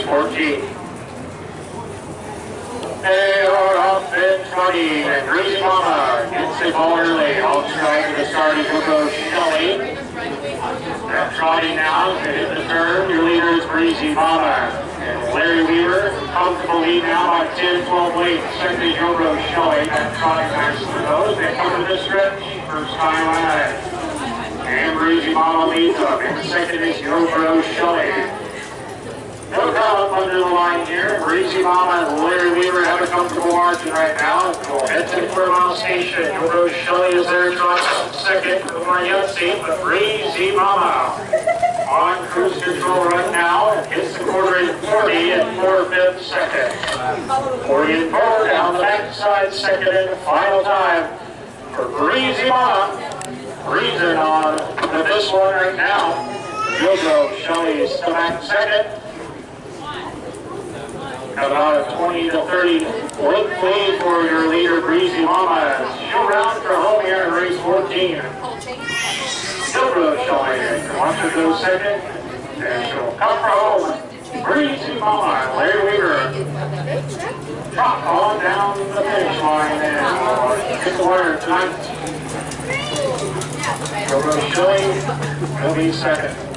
14. They are off in 20, and Breezy Mama gets the ball early. Off strike to the start, he will go Shelley. They're trotting now to hit the turn. Your leader is Breezy Mama. And Larry Weaver, comfortable lead now by 10, 12 lengths. Second is Yoro Shelley. That trotting back to the nose. They come to the stretch. First time on that. And Breezy Mama leads up. And second is Yoro Shelley. No doubt under the line here. Breezy Mama and Larry Weaver have a comfortable margin right now. We'll head to the quarter-mile station. Yoro Shelley is there across second. More yet seen, but Breezy Mama on cruise control right now. Hits the quarter in 40 and 4/5 second. 40 and 4 down the backside second and final time for Breezy Mama. Breezing on to this one right now. Yoro Shelley is still back second. About a 20 to 30 length lead for your leader, Breezy Mama. She'll round for home here in race 14. Yoro Shelley wants to go second, and she'll come for home. Breezy Mama, Larry Weaver, trot on down the finish line and get the winner tonight. Yoro Shelley will be second.